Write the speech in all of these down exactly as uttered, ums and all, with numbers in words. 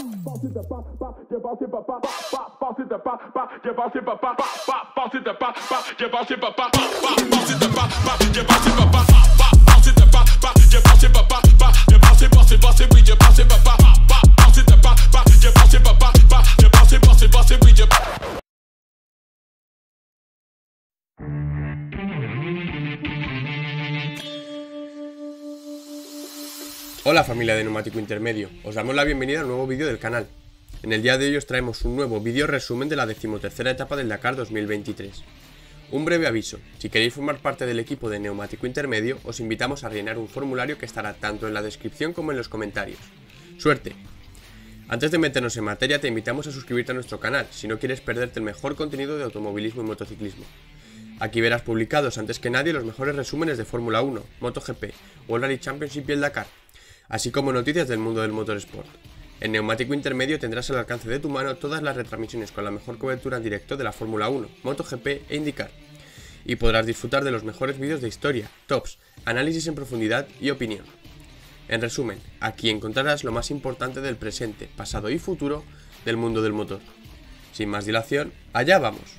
Hola familia de Neumático Intermedio, os damos la bienvenida a un nuevo vídeo del canal. En el día de hoy os traemos un nuevo vídeo resumen de la decimotercera etapa del Dakar dos mil veintitrés. Un breve aviso, si queréis formar parte del equipo de Neumático Intermedio, os invitamos a rellenar un formulario que estará tanto en la descripción como en los comentarios. ¡Suerte! Antes de meternos en materia te invitamos a suscribirte a nuestro canal, si no quieres perderte el mejor contenido de automovilismo y motociclismo. Aquí verás publicados antes que nadie los mejores resúmenes de Fórmula uno, MotoGP, World Rally Championship y el Dakar, así como noticias del mundo del motorsport. En Neumático Intermedio tendrás al alcance de tu mano todas las retransmisiones con la mejor cobertura en directo de la Fórmula uno, MotoGP e IndyCar. Y podrás disfrutar de los mejores vídeos de historia, tops, análisis en profundidad y opinión. En resumen, aquí encontrarás lo más importante del presente, pasado y futuro del mundo del motor. Sin más dilación, allá vamos.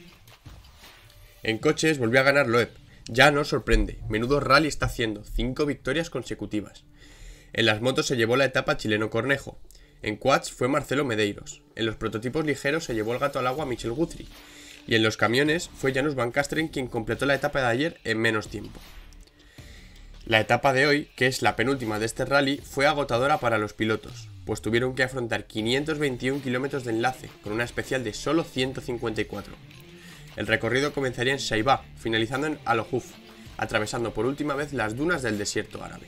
En coches volvió a ganar Loeb. Ya no sorprende, menudo rally está haciendo, cinco victorias consecutivas. En las motos se llevó la etapa Chileno Cornejo, en quads fue Marcelo Medeiros, en los prototipos ligeros se llevó el gato al agua Michel Guthrie, y en los camiones fue Janusz Van Kasteren quien completó la etapa de ayer en menos tiempo. La etapa de hoy, que es la penúltima de este rally, fue agotadora para los pilotos, pues tuvieron que afrontar quinientos veintiún kilómetros de enlace, con una especial de solo ciento cincuenta y cuatro. El recorrido comenzaría en Saibá, finalizando en Al-Huf, atravesando por última vez las dunas del desierto árabe.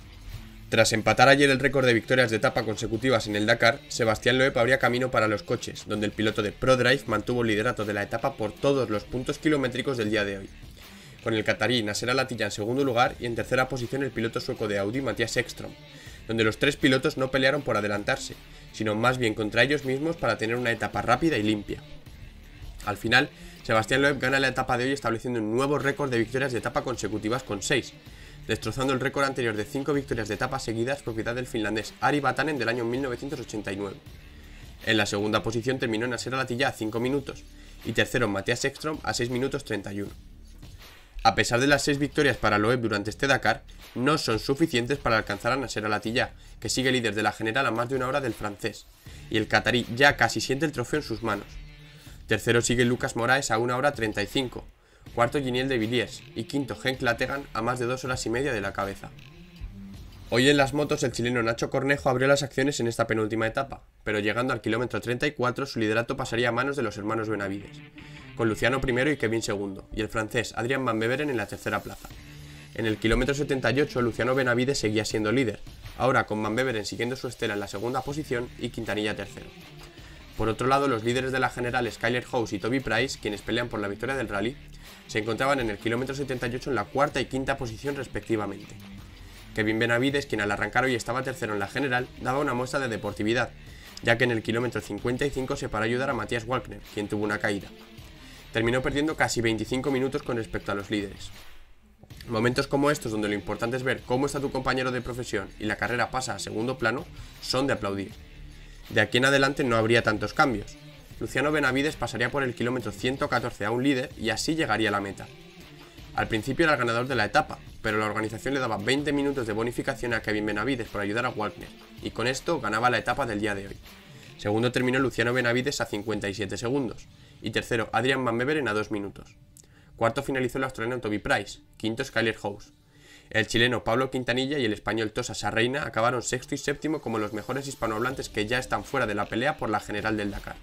Tras empatar ayer el récord de victorias de etapa consecutivas en el Dakar, Sebastián Loeb abría camino para los coches, donde el piloto de ProDrive mantuvo el liderato de la etapa por todos los puntos kilométricos del día de hoy, con el catarí Nasser Al-Attiyah en segundo lugar y en tercera posición el piloto sueco de Audi Mattias Ekström, donde los tres pilotos no pelearon por adelantarse, sino más bien contra ellos mismos para tener una etapa rápida y limpia. Al final, Sebastián Loeb gana la etapa de hoy estableciendo un nuevo récord de victorias de etapa consecutivas con seis, destrozando el récord anterior de cinco victorias de etapa seguidas propiedad del finlandés Ari Vatanen del año mil novecientos ochenta y nueve. En la segunda posición terminó Nasser Al-Attiyah a cinco minutos y tercero Mattias Ekström a seis minutos treinta y uno. A pesar de las seis victorias para Loeb durante este Dakar, no son suficientes para alcanzar a Nasser Al-Attiyah, que sigue líder de la general a más de una hora del francés, y el catarí ya casi siente el trofeo en sus manos. Tercero sigue Lucas Moraes a una hora treinta y cinco, cuarto Giniel de Villiers y quinto Henk Lategan a más de dos horas y media de la cabeza. Hoy en las motos el chileno Nacho Cornejo abrió las acciones en esta penúltima etapa, pero llegando al kilómetro treinta y cuatro su liderato pasaría a manos de los hermanos Benavides, con Luciano primero y Kevin segundo, y el francés Adrian Van Beveren en la tercera plaza. En el kilómetro setenta y ocho Luciano Benavides seguía siendo líder, ahora con Van Beveren siguiendo su estela en la segunda posición y Quintanilla tercero. Por otro lado, los líderes de la general Skyler House y Toby Price, quienes pelean por la victoria del rally, se encontraban en el kilómetro setenta y ocho en la cuarta y quinta posición respectivamente. Kevin Benavides, quien al arrancar hoy estaba tercero en la general, daba una muestra de deportividad, ya que en el kilómetro cincuenta y cinco se paró a ayudar a Matthias Walkner, quien tuvo una caída. Terminó perdiendo casi veinticinco minutos con respecto a los líderes. Momentos como estos, donde lo importante es ver cómo está tu compañero de profesión y la carrera pasa a segundo plano, son de aplaudir. De aquí en adelante no habría tantos cambios. Luciano Benavides pasaría por el kilómetro ciento catorce a un líder y así llegaría a la meta. Al principio era el ganador de la etapa, pero la organización le daba veinte minutos de bonificación a Kevin Benavides por ayudar a Walkner, y con esto ganaba la etapa del día de hoy. Segundo terminó Luciano Benavides a cincuenta y siete segundos, y tercero Adrian Van Beveren a dos minutos. Cuarto finalizó el australiano Toby Price, quinto Skyler House. El chileno Pablo Quintanilla y el español Tosa Sarreina acabaron sexto y séptimo como los mejores hispanohablantes que ya están fuera de la pelea por la general del Dakar.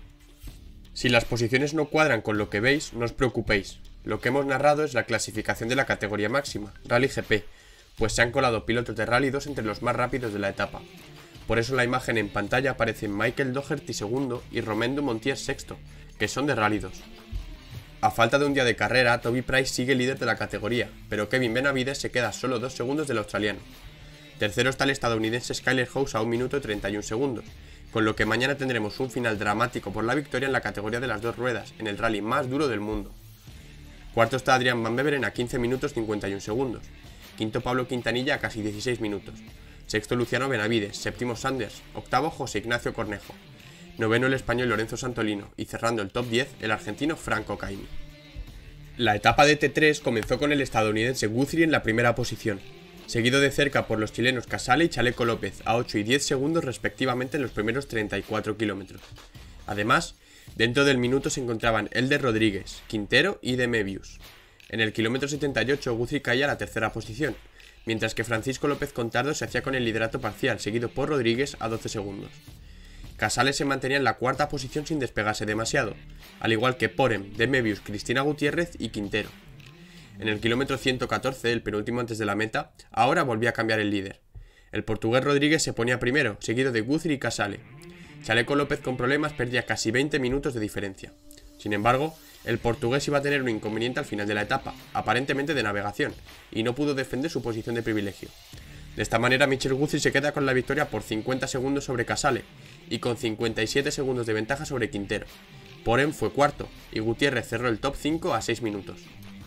Si las posiciones no cuadran con lo que veis, no os preocupéis. Lo que hemos narrado es la clasificación de la categoría máxima, Rally G P, pues se han colado pilotos de Rally dos entre los más rápidos de la etapa. Por eso en la imagen en pantalla aparecen Michael Doherty segundo y Romain Dumontier sexto, que son de Rally dos. A falta de un día de carrera, Toby Price sigue líder de la categoría, pero Kevin Benavides se queda solo dos segundos del australiano. Tercero está el estadounidense Skyler House a un minuto y treinta y un segundos, con lo que mañana tendremos un final dramático por la victoria en la categoría de las dos ruedas, en el rally más duro del mundo. Cuarto está Adrian Van Beveren a quince minutos cincuenta y un segundos. Quinto Pablo Quintanilla a casi dieciséis minutos. sexto Luciano Benavides, séptimo Sanders, octavo José Ignacio Cornejo, noveno el español Lorenzo Santolino y cerrando el top diez el argentino Franco Caimi. La etapa de T tres comenzó con el estadounidense Guthrie en la primera posición, seguido de cerca por los chilenos Casale y Chaleco López a ocho y diez segundos respectivamente en los primeros treinta y cuatro kilómetros. Además, dentro del minuto se encontraban Elder Rodríguez, Quintero y De Mevius. En el kilómetro setenta y ocho Guthrie caía a la tercera posición, mientras que Francisco López Contardo se hacía con el liderato parcial, seguido por Rodríguez a doce segundos. Casale se mantenía en la cuarta posición sin despegarse demasiado, al igual que Porem, De Mevius, Cristina Gutiérrez y Quintero. En el kilómetro ciento catorce, el penúltimo antes de la meta, ahora volvía a cambiar el líder. El portugués Rodríguez se ponía primero, seguido de Guthrie y Casale. Chaleco López con problemas perdía casi veinte minutos de diferencia. Sin embargo, el portugués iba a tener un inconveniente al final de la etapa, aparentemente de navegación, y no pudo defender su posición de privilegio. De esta manera Michel Guthrie se queda con la victoria por cincuenta segundos sobre Casale y con cincuenta y siete segundos de ventaja sobre Quintero. Porem fue cuarto y Gutiérrez cerró el top cinco a seis minutos.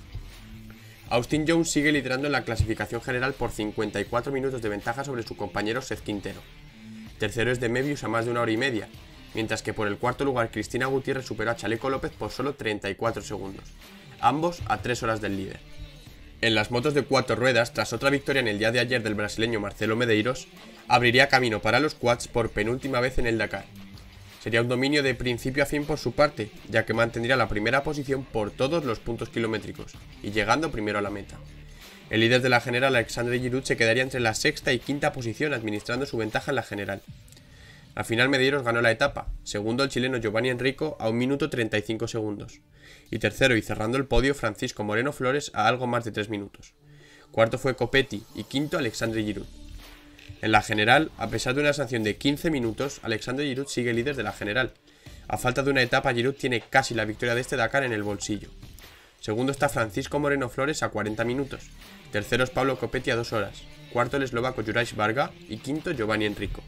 Austin Jones sigue liderando en la clasificación general por cincuenta y cuatro minutos de ventaja sobre su compañero Seth Quintero. Tercero es De Mevius a más de una hora y media, mientras que por el cuarto lugar Cristina Gutiérrez superó a Chaleco López por solo treinta y cuatro segundos, ambos a tres horas del líder. En las motos de cuatro ruedas, tras otra victoria en el día de ayer del brasileño Marcelo Medeiros, abriría camino para los quads por penúltima vez en el Dakar. Sería un dominio de principio a fin por su parte, ya que mantendría la primera posición por todos los puntos kilométricos, y llegando primero a la meta. El líder de la general, Alexandre Giroud, se quedaría entre la sexta y quinta posición administrando su ventaja en la general. Al final Medeiros ganó la etapa, segundo el chileno Giovanni Enrico a un minuto treinta y cinco segundos, y tercero y cerrando el podio Francisco Moreno Flores a algo más de tres minutos. Cuarto fue Copetti y quinto Alexandre Giroud. En la general, a pesar de una sanción de quince minutos, Alexandre Giroud sigue líder de la general. A falta de una etapa, Giroud tiene casi la victoria de este Dakar en el bolsillo. Segundo está Francisco Moreno Flores a cuarenta minutos. Tercero es Pablo Copetti a dos horas. Cuarto el eslovaco Juraj Varga y quinto Giovanni Enrico.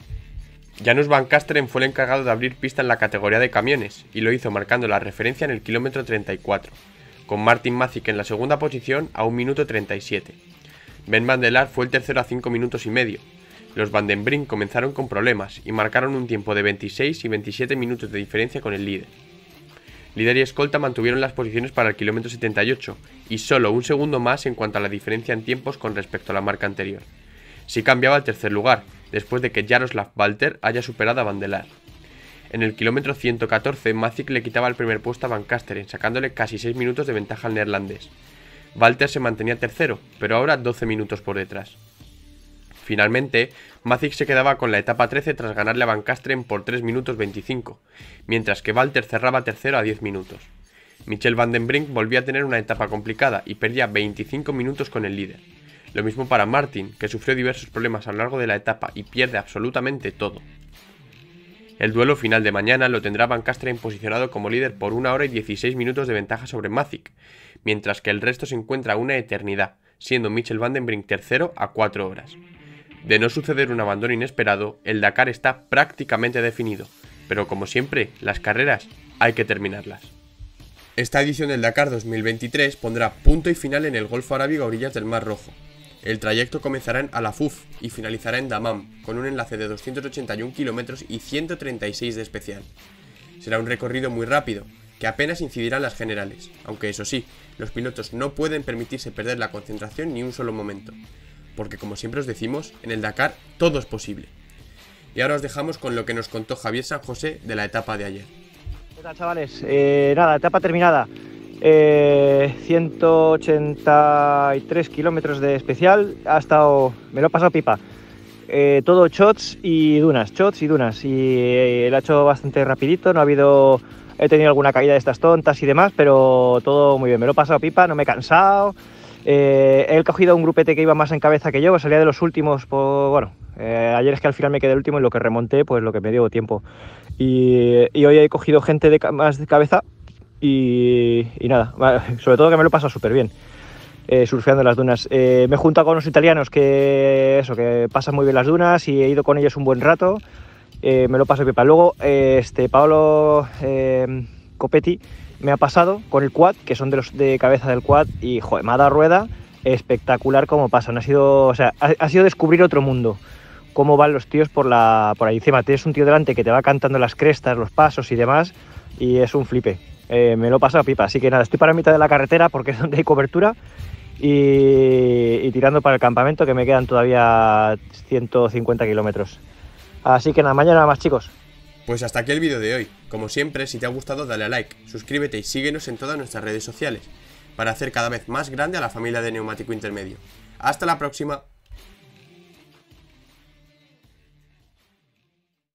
Janusz Van Kasteren fue el encargado de abrir pista en la categoría de camiones y lo hizo marcando la referencia en el kilómetro treinta y cuatro, con Martin Mazic en la segunda posición a un minuto treinta y siete. Ben Van der Laar fue el tercero a cinco minutos y medio. Los Van den Brink comenzaron con problemas y marcaron un tiempo de veintiséis y veintisiete minutos de diferencia con el líder. Líder y escolta mantuvieron las posiciones para el kilómetro setenta y ocho y solo un segundo más en cuanto a la diferencia en tiempos con respecto a la marca anterior. Sí cambiaba al tercer lugar, después de que Jaroslav Walter haya superado a Van der Laar. En el kilómetro ciento catorce, Mazic le quitaba el primer puesto a Van Kasteren, sacándole casi seis minutos de ventaja al neerlandés. Walter se mantenía tercero, pero ahora doce minutos por detrás. Finalmente, Mazic se quedaba con la etapa trece tras ganarle a Van Kasteren por tres minutos veinticinco, mientras que Walter cerraba tercero a diez minutos. Michel Van den Brink volvía a tener una etapa complicada y perdía veinticinco minutos con el líder. Lo mismo para Martin, que sufrió diversos problemas a lo largo de la etapa y pierde absolutamente todo. El duelo final de mañana lo tendrá Van Kasteren posicionado como líder por una hora y dieciséis minutos de ventaja sobre Mazic, mientras que el resto se encuentra a una eternidad, siendo Michel Van den Brink tercero a cuatro horas. De no suceder un abandono inesperado, el Dakar está prácticamente definido, pero como siempre, las carreras hay que terminarlas. Esta edición del Dakar dos mil veintitrés pondrá punto y final en el Golfo Arábigo a orillas del Mar Rojo. El trayecto comenzará en Al Afuf y finalizará en Dammam, con un enlace de doscientos ochenta y un kilómetros y ciento treinta y seis de especial. Será un recorrido muy rápido, que apenas incidirá en las generales, aunque eso sí, los pilotos no pueden permitirse perder la concentración ni un solo momento, porque como siempre os decimos, en el Dakar todo es posible. Y ahora os dejamos con lo que nos contó Javier San José de la etapa de ayer. ¿Qué tal, chavales? Eh, nada, etapa terminada. Eh, ciento ochenta y tres kilómetros de especial, ha estado, me lo he pasado pipa. Eh, todo shots y dunas, shots y dunas, y eh, lo he hecho bastante rapidito, no ha habido, he tenido alguna caída de estas tontas y demás, pero todo muy bien, me lo he pasado pipa, no me he cansado. Eh, he cogido un grupete que iba más en cabeza que yo, pues salía de los últimos, por, bueno, eh, ayer es que al final me quedé el último y lo que remonté, pues lo que me dio tiempo. Y, y hoy he cogido gente de, más de cabeza y, y nada, sobre todo que me lo he pasado súper bien, eh, surfeando las dunas. Eh, me he juntado con los italianos que, eso, que pasan muy bien las dunas y he ido con ellos un buen rato, eh, me lo paso pipa. Luego, eh, este, Paolo eh, Copetti me ha pasado con el quad, que son de los de cabeza del quad, y joder, me ha dado rueda espectacular cómo pasan. Ha sido, o sea, ha, ha sido descubrir otro mundo. Cómo van los tíos por la por ahí encima. Tienes un tío delante que te va cantando las crestas, los pasos y demás, y es un flipe. Eh, me lo he pasado pipa. Así que nada, estoy para mitad de la carretera porque es donde hay cobertura y, y tirando para el campamento, que me quedan todavía ciento cincuenta kilómetros. Así que nada, mañana más, chicos. Pues hasta aquí el vídeo de hoy. Como siempre, si te ha gustado dale a like, suscríbete y síguenos en todas nuestras redes sociales para hacer cada vez más grande a la familia de Neumático Intermedio. ¡Hasta la próxima!